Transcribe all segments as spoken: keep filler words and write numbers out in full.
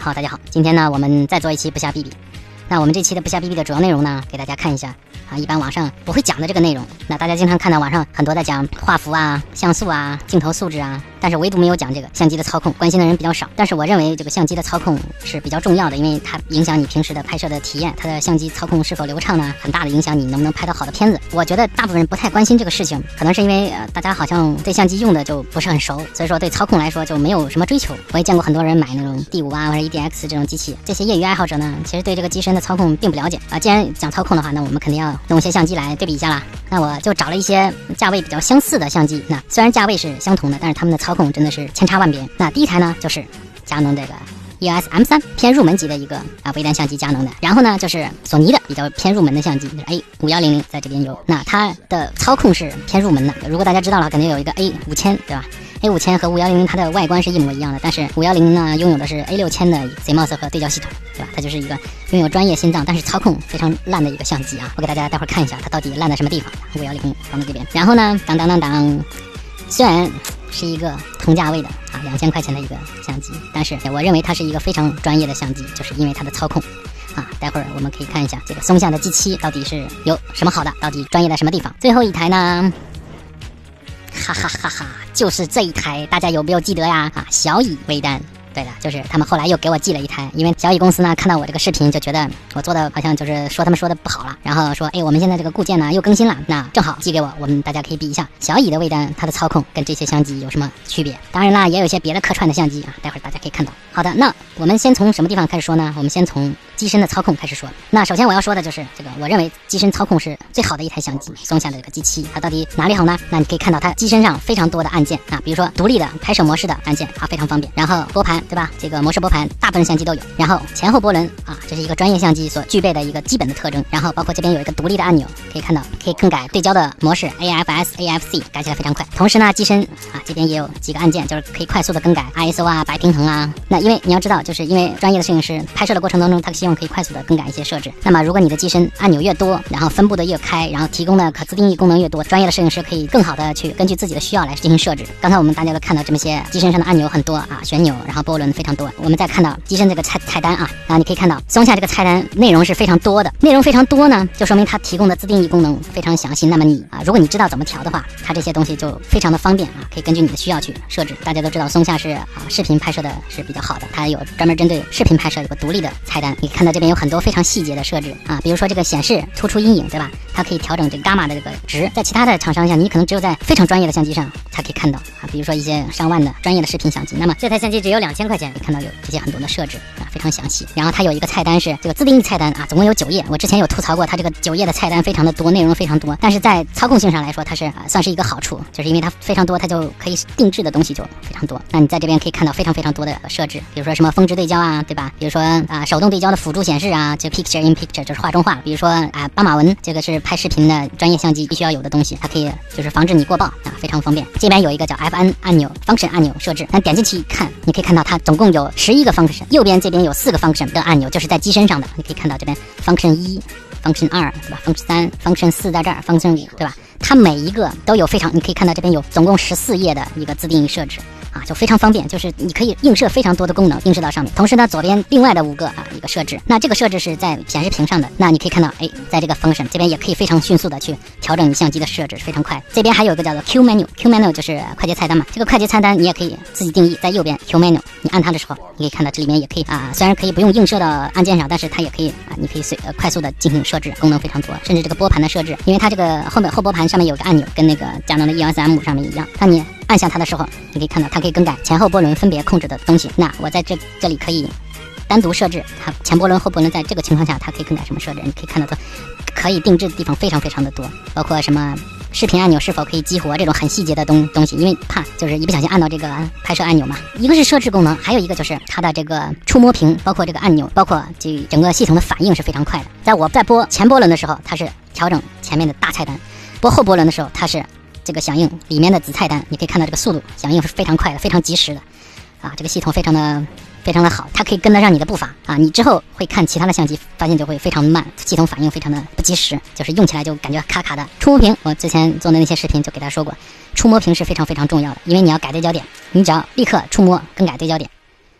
好，大家好，今天呢我们再做一期不瞎逼逼。那我们这期的不瞎逼逼的主要内容呢，给大家看一下啊，一般网上不会讲的这个内容。那大家经常看到网上很多在讲画幅啊、像素啊、镜头素质啊，但是唯独没有讲这个相机的操控，关心的人比较少。但是我认为这个相机的操控是比较重要的，因为它影响你平时的拍摄的体验，它的相机操控是否流畅呢，很大的影响你能不能拍到好的片子。我觉得大部分人不太关心这个事情，可能是因为呃大家好像对相机用的就不是很熟，所以说对操控来说就没有什么追求。我也见过很多人买那种 D 五 啊或者 E D X 这种机器，这些业余爱好者呢，其实对这个机身的操控并不了解啊。既然讲操控的话，那我们肯定要用一些相机来对比一下啦。那我就找了一些价位比较相似的相机，那虽然价位是相同的，但是它们的操控真的是千差万别。那第一台呢，就是佳能这个 E O S M 三，偏入门级的一个啊微单相机，佳能的。然后呢，就是索尼的比较偏入门的相机，就是 A 五一零零在这边有。那它的操控是偏入门的，如果大家知道了，肯定有一个 A 五千，对吧？A 五千和五一零零它的外观是一模一样的，但是五一零零呢拥有的是 A 六千的 C M O S 和对焦系统，对吧？它就是一个拥有专业心脏，但是操控非常烂的一个相机啊！我给大家待会儿看一下它到底烂在什么地方。五一零零放在这边，然后呢，当当当当，虽然是一个同价位的啊两千块钱的一个相机，但是我认为它是一个非常专业的相机，就是因为它的操控。啊，待会儿我们可以看一下这个松下的 G 七到底是有什么好的，到底专业在什么地方。最后一台呢？哈哈哈哈，就是这一台，大家有没有记得呀？啊，小蚁微单，对的，就是他们后来又给我寄了一台，因为小蚁公司呢看到我这个视频就觉得我做的好像就是说他们说的不好了，然后说哎，我们现在这个固件呢又更新了，那正好寄给我，我们大家可以比一下小蚁的微单它的操控跟这些相机有什么区别。当然啦，也有一些别的客串的相机啊，待会儿大家可以看到。好的，那我们先从什么地方开始说呢？我们先从机身的操控开始说。那首先我要说的就是这个，我认为机身操控是最好的一台相机，松下的这个 G 七，它到底哪里好呢？那你可以看到它机身上非常多的按键啊，比如说独立的拍摄模式的按键啊，非常方便。然后拨盘，对吧？这个模式拨盘大部分相机都有。然后前后波轮啊，这是一个专业相机所具备的一个基本的特征。然后包括这边有一个独立的按钮，可以看到可以更改对焦的模式 A F S、A F C， 改起来非常快。同时呢，机身啊这边也有几个按键，就是可以快速的更改 I S O 啊、白平衡啊。那因为你要知道，就是因为专业的摄影师拍摄的过程当中，他希望可以快速的更改一些设置。那么如果你的机身按钮越多，然后分布的越开，然后提供的可自定义功能越多，专业的摄影师可以更好的去根据自己的需要来进行设置。刚才我们大家都看到这么些机身上的按钮很多啊，旋钮，然后波轮非常多。我们再看到机身这个菜菜单啊，然后你可以看到松下这个菜单内容是非常多的，内容非常多呢，就说明它提供的自定义功能非常详细。那么你啊，如果你知道怎么调的话，它这些东西就非常的方便啊，可以根据你的需要去设置。大家都知道松下是啊视频拍摄的是比较好的，它有专门针对视频拍摄有个独立的菜单。你看到这边有很多非常细节的设置啊，比如说这个显示突出阴影，对吧？它可以调整这个伽马的这个值，在其他的厂商下，你可能只有在非常专业的相机上才可以看到啊，比如说一些上万的专业的视频相机。那么这台相机只有两千块钱，你看到有这些很多的设置啊，非常详细。然后它有一个菜单是这个自定义菜单啊，总共有九页。我之前有吐槽过，它这个九页的菜单非常的多，内容非常多，但是在操控性上来说，它是啊算是一个好处，就是因为它非常多，它就可以定制的东西就非常多。那你在这边可以看到非常非常多的设置，比如说什么峰值对焦啊，对吧？比如说啊手动对焦的辅助显示啊，这 picture in picture 就是画中画。比如说啊斑马纹，这个是拍视频的专业相机必须要有的东西，它可以就是防止你过曝啊，非常方便。这边有一个叫 F N 按钮 function 按钮设置，那点进去一看，你可以看到它总共有十一个 function， 右边这边有四个 function 的按钮，就是在机身上的，你可以看到这边 function 一 function 二，对吧 function 三 function 四在这儿 function 五，对吧？它每一个都有非常，你可以看到这边有总共十四页的一个自定义设置啊，就非常方便，就是你可以映射非常多的功能映射到上面。同时呢，左边另外的五个啊一个设置，那这个设置是在显示屏上的，那你可以看到，哎，在这个 function 这边也可以非常迅速的去调整你相机的设置，非常快。这边还有一个叫做 Q menu，Q menu 就是快捷菜单嘛，这个快捷菜单你也可以自己定义，在右边 Q menu， 你按它的时候，你可以看到这里面也可以啊，虽然可以不用映射到按键上，但是它也可以啊，你可以随呃快速的进行设置，功能非常多，甚至这个拨盘的设置，因为它这个后面后拨盘上面有个按钮，跟那个佳能的 E O S M 上面一样，当你按下它的时候，你可以看到它可以更改前后波轮分别控制的东西。那我在这这里可以单独设置它前波轮后波轮，在这个情况下它可以更改什么设置，你可以看到它可以定制的地方非常非常的多，包括什么视频按钮是否可以激活这种很细节的东东西，因为怕就是一不小心按到这个拍摄按钮嘛。一个是设置功能，还有一个就是它的这个触摸屏，包括这个按钮，包括这整个系统的反应是非常快的。在我在拨前波轮的时候，它是调整前面的大菜单；拨后波轮的时候，它是这个响应里面的子菜单。你可以看到这个速度响应是非常快的，非常及时的啊，这个系统非常的非常的好，它可以跟得上你的步伐啊。你之后会看其他的相机，发现就会非常慢，系统反应非常的不及时，就是用起来就感觉卡卡的。触摸屏，我之前做的那些视频就给大家说过，触摸屏是非常非常重要的，因为你要改对焦点，你只要立刻触摸更改对焦点，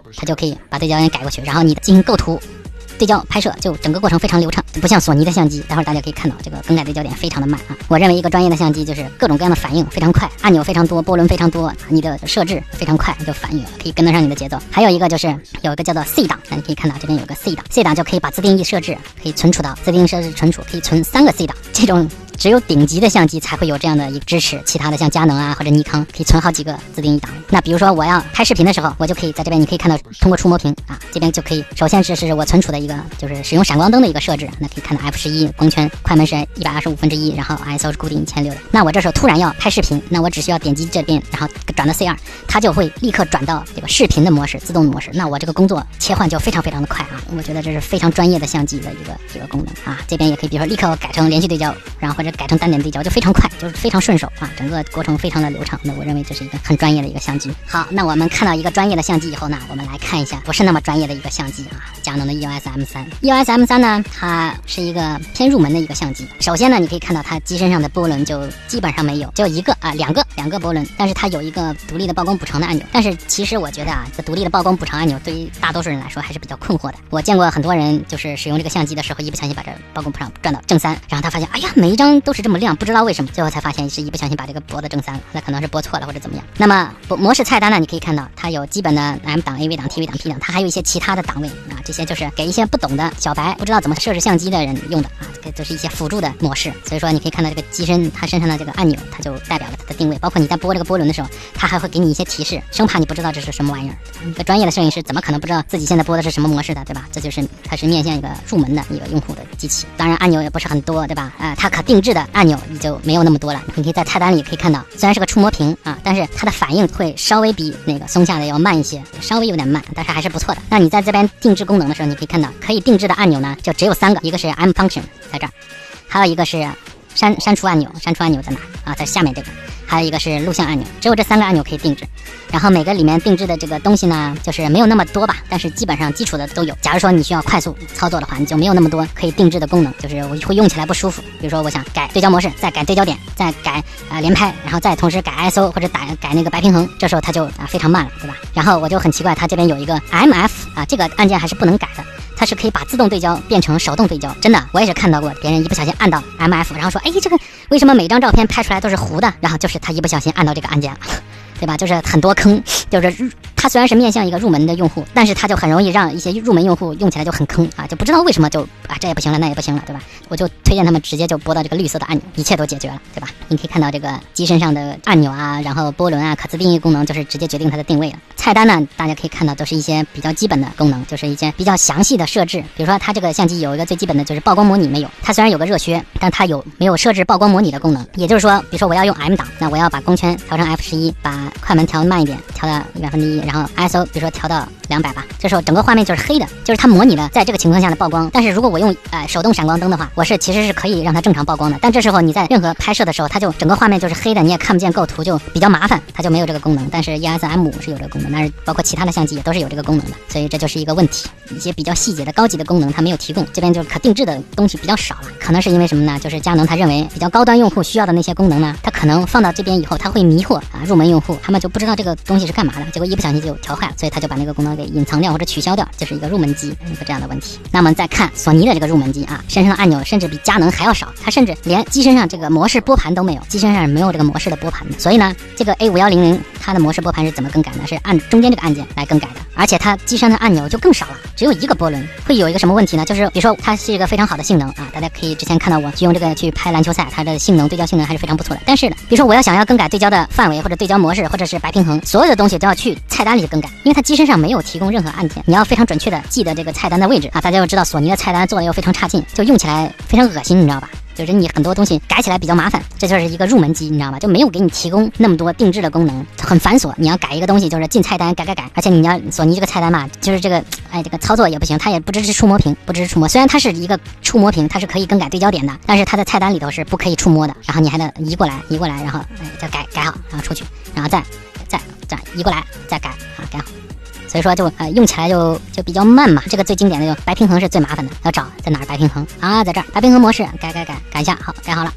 它就可以把对焦点改过去，然后你进行构图。对焦拍摄就整个过程非常流畅，不像索尼的相机，待会儿大家可以看到这个更改对焦点非常的慢啊。我认为一个专业的相机就是各种各样的反应非常快，按钮非常多，波轮非常多，你的设置非常快就反应了，可以跟得上你的节奏。还有一个就是有一个叫做 C 档，那你可以看到这边有个 C 档 ，C 档就可以把自定义设置可以存储到自定义设置存储，可以存三个 C 档，这种。只有顶级的相机才会有这样的一个支持，其他的像佳能啊或者尼康可以存好几个自定义档。那比如说我要拍视频的时候，我就可以在这边，你可以看到通过触摸屏啊，这边就可以，首先是是我存储的一个就是使用闪光灯的一个设置，那可以看到 F 十一 光圈，快门是一百二十五分之一，然后 I S O 是固定一千六的。那我这时候突然要拍视频，那我只需要点击这边，然后转到 C 二，它就会立刻转到这个视频的模式，自动的模式。那我这个工作切换就非常非常的快啊，我觉得这是非常专业的相机的一个一个功能啊。这边也可以，比如说立刻改成连续对焦，然后或者改成单点对焦。非常快，就是非常顺手啊，整个过程非常的流畅。那我认为这是一个很专业的一个相机。好，那我们看到一个专业的相机以后呢，我们来看一下不是那么专业的一个相机啊，佳能的 E O S M 三。E O S M 三呢，它是一个偏入门的一个相机。首先呢，你可以看到它机身上的波轮就基本上没有，只有一个啊，两个两个波轮，但是它有一个独立的曝光补偿的按钮。但是其实我觉得啊，这独立的曝光补偿按钮对于大多数人来说还是比较困惑的。我见过很多人就是使用这个相机的时候，一不小心把这曝光补偿转到正三，然后他发现，哎呀，每一张都是这么亮，不知道为什么，最后才发现。是一不小心把这个拨的正三了，那可能是拨错了或者怎么样。那么模式菜单呢，你可以看到它有基本的 M 档、A V 档、T V 档、P 档，它还有一些其他的档位啊，这些就是给一些不懂的小白、不知道怎么设置相机的人用的啊，这就是一些辅助的模式。所以说你可以看到这个机身它身上的这个按钮，它就代表了它的定位，包括你在拨这个波轮的时候，它还会给你一些提示，生怕你不知道这是什么玩意儿。一个专业的摄影师怎么可能不知道自己现在拨的是什么模式的，对吧？这就是它是面向一个入门的一个用户的机器。当然按钮也不是很多，对吧？啊、呃，它可定制的按钮也就没有那么多了。你可以在菜单里可以看到，虽然是个触摸屏啊，但是它的反应会稍微比那个松下的要慢一些，稍微有点慢，但是还是不错的。那你在这边定制功能的时候，你可以看到可以定制的按钮呢，就只有三个，一个是 M Function 在这儿，还有一个是删删除按钮，删除按钮在哪啊？在下面这个。还有一个是录像按钮，只有这三个按钮可以定制。然后每个里面定制的这个东西呢，就是没有那么多吧，但是基本上基础的都有。假如说你需要快速操作的话，你就没有那么多可以定制的功能，就是我会用起来不舒服。比如说我想改对焦模式，再改对焦点，再改啊、呃、连拍，然后再同时改 I S O 或者改改那个白平衡，这时候它就啊非常慢了，对吧？然后我就很奇怪，它这边有一个 M F 啊，这个按键还是不能改的。它是可以把自动对焦变成手动对焦，真的，我也是看到过别人一不小心按到 M F， 然后说，哎，这个为什么每张照片拍出来都是糊的？然后就是他一不小心按到这个按键了，对吧？就是很多坑，就是它虽然是面向一个入门的用户，但是它就很容易让一些入门用户用起来就很坑啊，就不知道为什么就啊这也不行了，那也不行了，对吧？我就推荐他们直接就拨到这个绿色的按钮，一切都解决了，对吧？你可以看到这个机身上的按钮啊，然后波轮啊，可自定义功能就是直接决定它的定位了。菜单呢，大家可以看到都是一些比较基本的功能，就是一些比较详细的设置。比如说它这个相机有一个最基本的就是曝光模拟没有，它虽然有个热靴，但它有没有设置曝光模拟的功能？也就是说，比如说我要用 M 档，那我要把光圈调成 F 十一，把快门调慢一点，调到一百分之一，然后 I S O 比如说调到两百吧，这时候整个画面就是黑的，就是它模拟了在这个情况下的曝光。但是如果我用呃手动闪光灯的话，我是其实是可以让它正常曝光的。但这时候你在任何拍摄的时候，它就整个画面就是黑的，你也看不见构图，就比较麻烦，它就没有这个功能。但是 E O S M 五是有这个功能，但是包括其他的相机也都是有这个功能的，所以这就是一个问题。一些比较细节的高级的功能它没有提供，这边就是可定制的东西比较少了。可能是因为什么呢？就是佳能他认为比较高端用户需要的那些功能呢，它可能放到这边以后，它会迷惑啊入门用户，他们就不知道这个东西是干嘛的，结果一不小心就调坏了，所以他就把那个功能给隐藏掉或者取消掉，就是一个入门机一个这样的问题。那么再看索尼的这个入门机啊，身上的按钮甚至比佳能还要少，它甚至连机身上这个模式拨盘都没有，机身上是没有这个模式的拨盘的。所以呢，这个 A 五一零零它的模式拨盘是怎么更改呢？是按中间这个按键来更改的，而且它机身的按钮就更少了，只有一个波轮。会有一个什么问题呢？就是比如说它是一个非常好的性能啊，大家可以之前看到我去用这个去拍篮球赛，它的性能对焦性能还是非常不错的。但是呢，比如说我要想要更改对焦的范围或者对焦模式或者是白平衡，所有的东西都要去菜单里更改，因为它机身上没有提供任何按键，你要非常准确的记得这个菜单的位置啊。大家要知道索尼的菜单做的又非常差劲，就用起来非常恶心，你知道吧？就是你很多东西改起来比较麻烦，这就是一个入门机，你知道吧？就没有给你提供那么多定制的功能，很繁琐。你要改一个东西，就是进菜单改改改，而且你要索尼这个菜单嘛，就是这个，哎，这个操作也不行，它也不支持触摸屏，不支持触摸。虽然它是一个触摸屏，它是可以更改对焦点的，但是它在菜单里头是不可以触摸的。然后你还得移过来，移过来，然后哎再改改好，然后出去，然后再再再移过来，再改啊改好。所以说就呃用起来就就比较慢嘛。这个最经典的就白平衡是最麻烦的，要找在哪儿白平衡啊，在这儿白平衡模式改改改改一下，好改好了。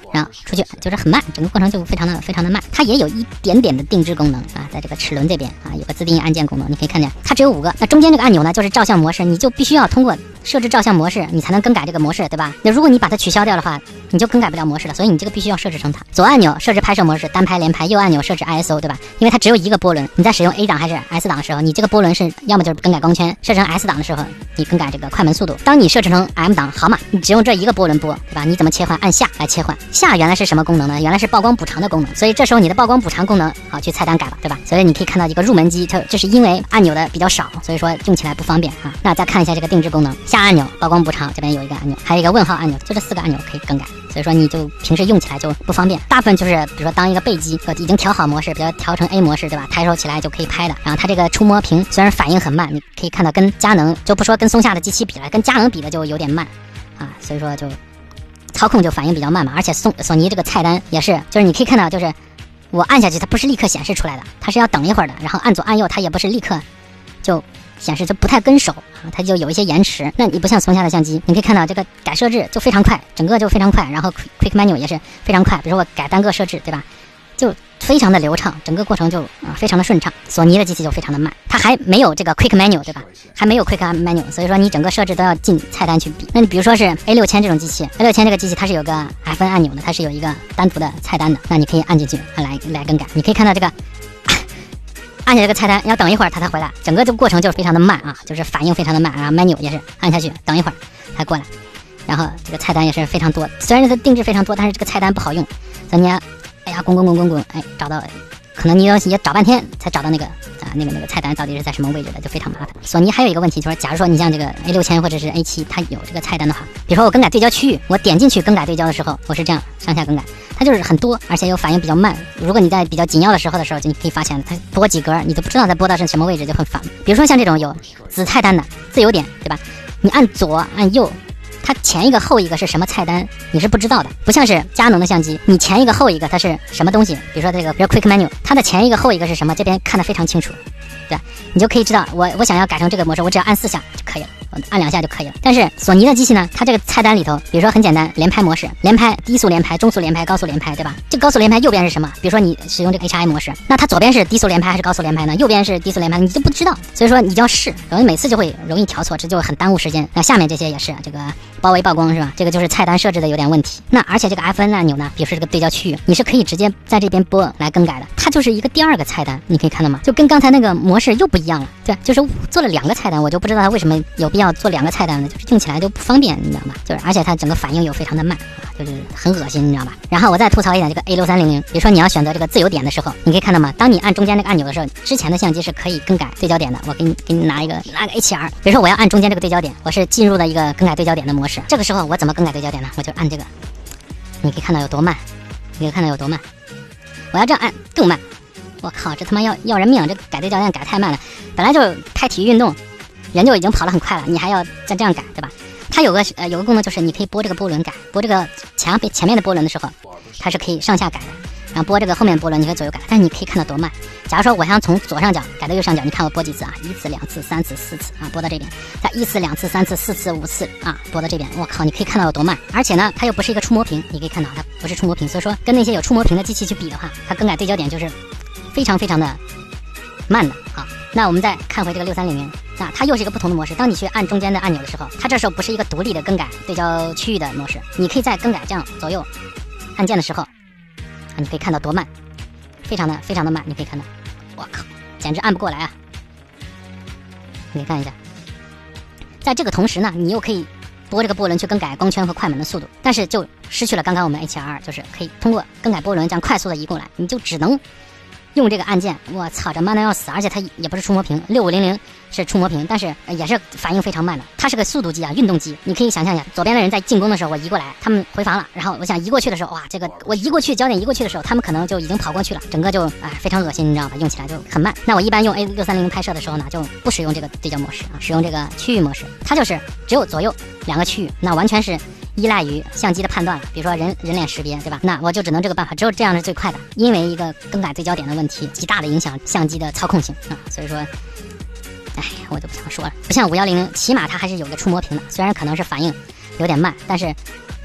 然后出去就是很慢，整个过程就非常的非常的慢。它也有一点点的定制功能啊，在这个齿轮这边啊有个自定义按键功能，你可以看见它只有五个。那中间这个按钮呢，就是照相模式，你就必须要通过设置照相模式，你才能更改这个模式，对吧？那如果你把它取消掉的话，你就更改不了模式了，所以你这个必须要设置成它。左按钮设置拍摄模式，单拍、连拍；右按钮设置 I S O， 对吧？因为它只有一个波轮，你在使用 A 档还是 S 档的时候，你这个波轮是要么就是更改光圈，设成 S 档的时候，你更改这个快门速度。当你设置成 M 档，好嘛，你只用这一个波轮播，对吧？你怎么切换？按下来切换。下原来是什么功能呢？原来是曝光补偿的功能，所以这时候你的曝光补偿功能，好去菜单改吧，对吧？所以你可以看到一个入门机，它这是因为按钮的比较少，所以说用起来不方便啊。那再看一下这个定制功能，下按钮曝光补偿这边有一个按钮，还有一个问号按钮，就这四个按钮可以更改。所以说你就平时用起来就不方便，大部分就是比如说当一个备机，已经调好模式，比如调成 A 模式，对吧？抬手起来就可以拍的。然后它这个触摸屏虽然反应很慢，你可以看到跟佳能就不说跟松下的机器比了，跟佳能比的就有点慢啊，所以说就操控就反应比较慢嘛。而且索索尼这个菜单也是，就是你可以看到，就是我按下去它不是立刻显示出来的，它是要等一会儿的，然后按左按右它也不是立刻就显示，就不太跟手啊，它就有一些延迟。那你不像松下的相机，你可以看到这个改设置就非常快，整个就非常快，然后 Quick Menu 也是非常快。比如说我改单个设置，对吧？就非常的流畅，整个过程就啊非常的顺畅。索尼的机器就非常的慢，它还没有这个 Quick Menu， 对吧？还没有 Quick Menu， 所以说你整个设置都要进菜单去比。那你比如说是 A 六千这种机器 ，A 六千这个机器它是有个 F N 按钮的，它是有一个单独的菜单的，那你可以按进去按来来更改。你可以看到这个。按下这个菜单，要等一会儿它才回来，整个这个过程就是非常的慢啊，就是反应非常的慢啊。menu 也是按下去，等一会儿才过来，然后这个菜单也是非常多，虽然它定制非常多，但是这个菜单不好用，所以你要哎呀滚滚滚滚滚，哎找到，可能你要也找半天才找到那个啊那个那个菜单到底是在什么位置的，就非常麻烦。索尼还有一个问题就是，假如说你像这个 A 六千或者是 A 七，它有这个菜单的话，比如说我更改对焦区域，我点进去更改对焦的时候，我是这样上下更改。它就是很多，而且又反应比较慢。如果你在比较紧要的时候的时候，就你可以发现它播几格，你都不知道它播到是什么位置，就很烦。比如说像这种有子菜单的自由点，对吧？你按左按右，它前一个后一个是什么菜单，你是不知道的。不像是佳能的相机，你前一个后一个它是什么东西，比如说这个，比如 Quick Menu， 它的前一个后一个是什么，这边看得非常清楚，对吧？你就可以知道我我想要改成这个模式，我只要按四下就可以了。按两下就可以了。但是索尼的机器呢，它这个菜单里头，比如说很简单，连拍模式，连拍低速连拍、中速连拍、高速连拍，对吧？这高速连拍右边是什么？比如说你使用这个 H I 模式，那它左边是低速连拍还是高速连拍呢？右边是低速连拍，你就不知道，所以说你就要试，然后每次就会容易调错，这就很耽误时间。那下面这些也是这个包围曝光是吧？这个就是菜单设置的有点问题。那而且这个 F N 按钮呢，比如说这个对焦区域，你是可以直接在这边播来更改的，它就是一个第二个菜单，你可以看到吗？就跟刚才那个模式又不一样了，对，就是做了两个菜单，我就不知道它为什么有必要做两个菜单。就是用起来就不方便，你知道吗？就是而且它整个反应又非常的慢啊，就是很恶心，你知道吧？然后我再吐槽一点这个 A 六三零零，比如说你要选择这个自由点的时候，你可以看到吗？当你按中间这个按钮的时候，之前的相机是可以更改对焦点的。我给你给你拿一个拿个 A 七 R， 比如说我要按中间这个对焦点，我是进入了一个更改对焦点的模式。这个时候我怎么更改对焦点呢？我就按这个，你可以看到有多慢，你可以看到有多慢。我要这样按更慢，我靠，这他妈要要人命！这改对焦点改太慢了，本来就拍体育运动。人就已经跑得很快了，你还要再这样改，对吧？它有个呃有个功能就是你可以拨这个波轮改，拨这个前前面的波轮的时候，它是可以上下改的，然后拨这个后面波轮你可以左右改，但是你可以看到多慢。假如说我想从左上角改到右上角，你看我拨几次啊？一次、两次、三次、四次啊，拨到这边，再一次、两次、三次、四次、五次啊，拨到这边，我靠，你可以看到有多慢。而且呢，它又不是一个触摸屏，你可以看到它不是触摸屏，所以说跟那些有触摸屏的机器去比的话，它更改对焦点就是非常非常的慢的啊。那我们再看回这个六三零零。那它又是一个不同的模式。当你去按中间的按钮的时候，它这时候不是一个独立的更改对焦区域的模式，你可以在更改这样左右按键的时候，啊，你可以看到多慢，非常的非常的慢，你可以看到，我靠，简直按不过来啊！你可以看一下，在这个同时呢，你又可以拨这个波轮去更改光圈和快门的速度，但是就失去了刚刚我们 A 七 R 就是可以通过更改波轮这样快速的移过来，你就只能用这个按键，我操，这慢的要死，而且它也不是触摸屏，六五零零是触摸屏，但是也是反应非常慢的。它是个速度机啊，运动机。你可以想象一下，左边的人在进攻的时候，我移过来，他们回防了，然后我想移过去的时候，哇，这个我移过去，焦点移过去的时候，他们可能就已经跑过去了，整个就哎非常恶心，你知道吧？用起来就很慢。那我一般用 A 六三零零拍摄的时候呢，就不使用这个对焦模式啊，使用这个区域模式，它就是只有左右两个区域，那完全是依赖于相机的判断了，比如说人人脸识别，对吧？那我就只能这个办法，只有这样是最快的。因为一个更改对焦点的问题，极大的影响相机的操控性啊，所以说，哎，我就不想说了。不像五一零零，起码它还是有个触摸屏的，虽然可能是反应有点慢，但是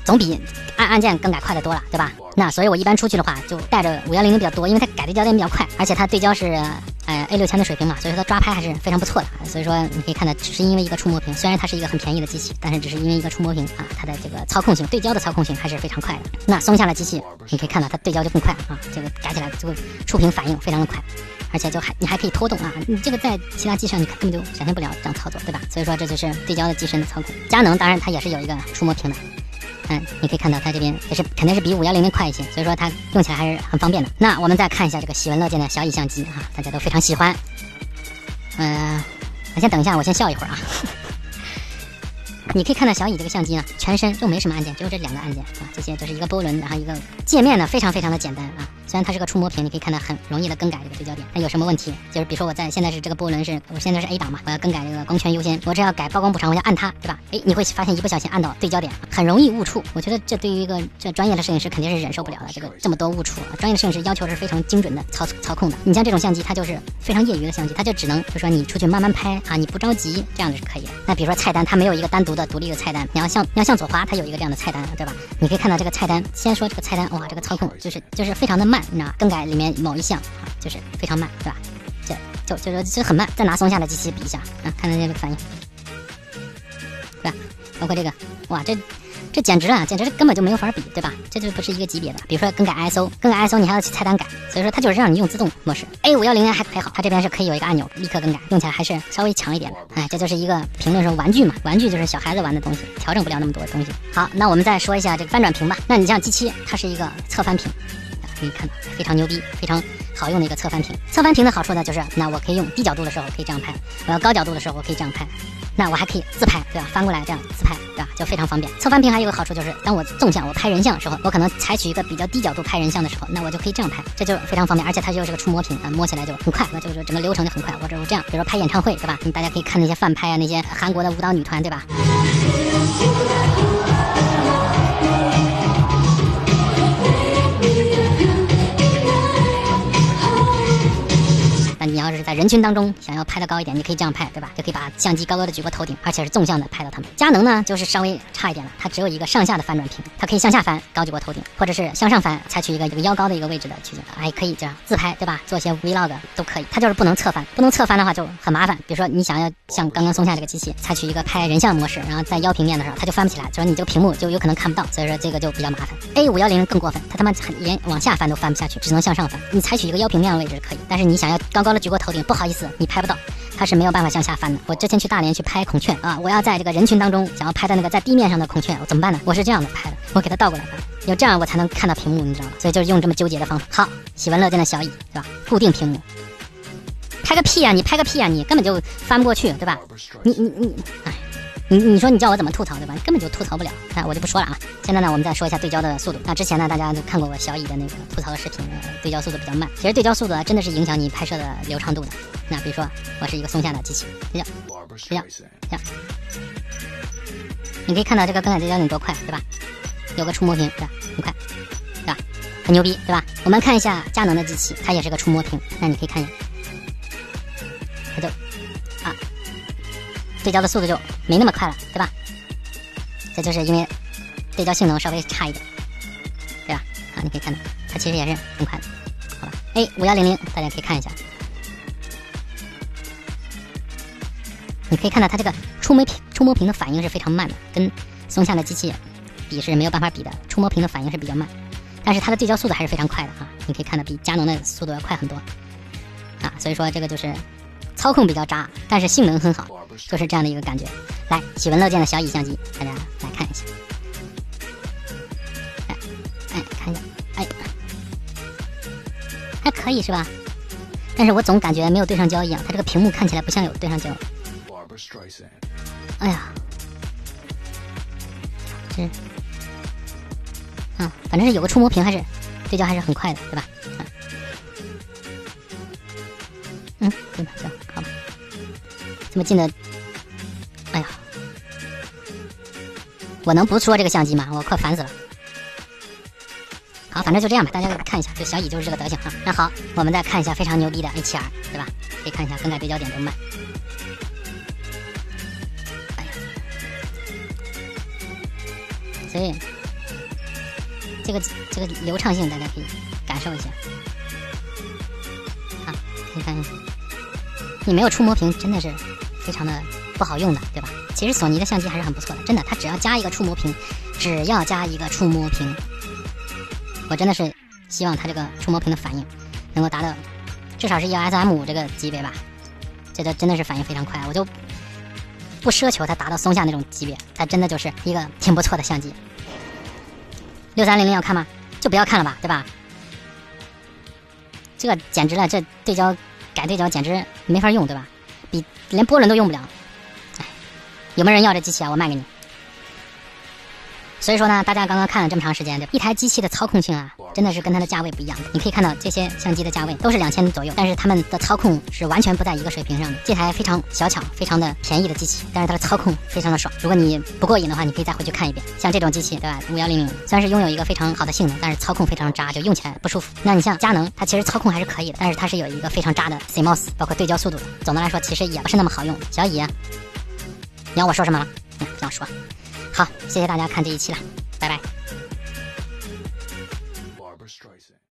总比按按键更改快的多了，对吧？那所以我一般出去的话，就带着五幺零零比较多，因为它改对焦点比较快，而且它对焦是呃 A 六千的水平嘛，所以说它抓拍还是非常不错的。所以说你可以看到，只是因为一个触摸屏，虽然它是一个很便宜的机器，但是只是因为一个触摸屏啊，它的这个操控性、对焦的操控性还是非常快的。那松下了机器，你可以看到它对焦就更快啊，这个改起来这个触屏反应非常的快。而且就还你还可以拖动啊，你这个在其他机上你根本就想象不了这样操作，对吧？所以说这就是对焦的机身的操控。佳能当然它也是有一个触摸屏的，嗯，你可以看到它这边也是肯定是比五幺零零快一些，所以说它用起来还是很方便的。那我们再看一下这个喜闻乐见的小蚁相机啊，大家都非常喜欢。嗯、呃，那先等一下，我先笑一会儿啊。你可以看到小蚁这个相机呢，全身就没什么按键，只有这两个按键啊，这些就是一个波轮，然后一个界面呢非常非常的简单啊。虽然它是个触摸屏，你可以看到很容易的更改这个对焦点。那有什么问题？就是比如说我在现在是这个波轮是，我现在是 A 档嘛，我要更改这个光圈优先，我只要改曝光补偿，我要按它，对吧？哎，你会发现一不小心按到对焦点，很容易误触。我觉得这对于一个这专业的摄影师肯定是忍受不了的，这个这么多误触啊。专业的摄影师要求是非常精准的操操控的。你像这种相机，它就是非常业余的相机，它就只能就说你出去慢慢拍啊，你不着急，这样子是可以的。那比如说菜单，它没有一个单独的独立的菜单，你要向你要向左滑，它有一个这样的菜单，对吧？你可以看到这个菜单，先说这个菜单，哇，这个操控就是就是非常的慢，你知道，更改里面某一项啊，就是非常慢，对吧？这就就就就很慢。再拿松下的机器比一下啊，看看这个反应，对吧？包括这个，哇，这这简直了，简直根本就没有法比，对吧？这就不是一个级别的。比如说更改 I S O， 更改 I S O 你还要去菜单改，所以说它就是让你用自动模式。A 五一零还还好，它这边是可以有一个按钮立刻更改，用起来还是稍微强一点的。哎，这就是一个评论说玩具嘛，玩具就是小孩子玩的东西，调整不了那么多东西。好，那我们再说一下这个翻转屏吧。那你像 G 七，它是一个侧翻屏，可以看到非常牛逼，非常好用的一个侧翻屏。侧翻屏的好处呢，就是那我可以用低角度的时候可以这样拍，我要高角度的时候我可以这样拍。那我还可以自拍，对吧？翻过来这样自拍，对吧？就非常方便。侧翻屏还有一个好处就是，当我纵向我拍人像的时候，我可能采取一个比较低角度拍人像的时候，那我就可以这样拍，这就非常方便。而且它又是个触摸屏啊，摸起来就很快，那就是整个流程就很快。或者是这样，比如说拍演唱会，对吧？你大家可以看那些翻拍啊，那些韩国的舞蹈女团，对吧？你要是在人群当中想要拍得高一点，你可以这样拍，对吧？就可以把相机高高的举过头顶，而且是纵向的拍到它们。佳能呢，就是稍微差一点了，它只有一个上下的翻转屏，它可以向下翻，高举过头顶，或者是向上翻，采取一个这个腰高的一个位置的取景，还可以这样自拍，对吧？做些 vlog 都可以。它就是不能侧翻，不能侧翻的话就很麻烦。比如说你想要像刚刚松下这个机器，采取一个拍人像模式，然后在腰平面的时候，它就翻不起来，就是你这个屏幕就有可能看不到，所以说这个就比较麻烦。A 五一零更过分，它他妈连往下翻都翻不下去，只能向上翻。你采取一个腰平面的位置可以，但是你想要高高的举过头顶，不好意思，你拍不到，它是没有办法向下翻的。我之前去大连去拍孔雀啊，我要在这个人群当中想要拍的那个在地面上的孔雀，我怎么办呢？我是这样的拍的，我给它倒过来拍，有这样我才能看到屏幕，你知道吗？所以就是用这么纠结的方法。好，喜闻乐见的小蚁，对吧？固定屏幕，拍个屁呀、啊！你拍个屁呀、啊！你根本就翻不过去，对吧？你你你，哎。你你说你叫我怎么吐槽，对吧？根本就吐槽不了，那我就不说了啊。现在呢，我们再说一下对焦的速度。那之前呢，大家都看过我小蚁的那个吐槽的视频，对焦速度比较慢。其实对焦速度啊，真的是影响你拍摄的流畅度的。那比如说，我是一个松下的机器，对焦，对焦，这样，你可以看到这个更改对焦点多快，对吧？有个触摸屏，对吧？很快，对吧？很牛逼，对吧？我们看一下佳能的机器，它也是个触摸屏，那你可以看一下，它就啊。对焦的速度就没那么快了，对吧？这就是因为对焦性能稍微差一点，对吧？啊，你可以看到它其实也是很快的，好吧 ？A 五一零零大家可以看一下，你可以看到它这个触摸屏触摸屏的反应是非常慢的，跟松下的机器比是没有办法比的，触摸屏的反应是比较慢，但是它的对焦速度还是非常快的啊！你可以看到比佳能的速度要快很多啊，所以说这个就是操控比较渣，但是性能很好。就是这样的一个感觉。来，喜闻乐见的小蚁相机，大家来看一下。哎，哎，看一下，哎，还可以是吧？但是我总感觉没有对上焦一样，它这个屏幕看起来不像有对上焦。哎呀，这，嗯，反正是有个触摸屏，还是对焦还是很快的，对吧？嗯，嗯，对吧？行，好吧。这么近的，哎呀，我能不说这个相机吗？我快烦死了。好，反正就这样吧，大家看一下，就小蚁就是这个德行啊。那好，我们再看一下非常牛逼的 A 七 R， 对吧？可以看一下更改对焦点多慢。哎呀，所以这个这个流畅性大家可以感受一下。啊，你看，你没有触摸屏真的是非常的不好用的，对吧？其实索尼的相机还是很不错的，真的，它只要加一个触摸屏，只要加一个触摸屏，我真的是希望它这个触摸屏的反应能够达到至少是 E O S M 五 这个级别吧，这个真的是反应非常快，我就不奢求它达到松下那种级别，它真的就是一个挺不错的相机。六三零零要看吗？就不要看了吧，对吧？这个简直了，这对焦改对焦简直没法用，对吧？比连波轮都用不了。哎，有没有人要这机器啊？我卖给你。所以说呢，大家刚刚看了这么长时间，对吧？一台机器的操控性啊，真的是跟它的价位不一样的。你可以看到这些相机的价位都是两千左右，但是它们的操控是完全不在一个水平上的。这台非常小巧、非常的便宜的机器，但是它的操控非常的爽。如果你不过瘾的话，你可以再回去看一遍。像这种机器，对吧？五幺零零虽然是拥有一个非常好的性能，但是操控非常渣，就用起来不舒服。那你像佳能，它其实操控还是可以的，但是它是有一个非常渣的 C M O S， 包括对焦速度的。总的来说，其实也不是那么好用。小乙啊，你要我说什么了？嗯，不想说。好，谢谢大家看这一期了，拜拜。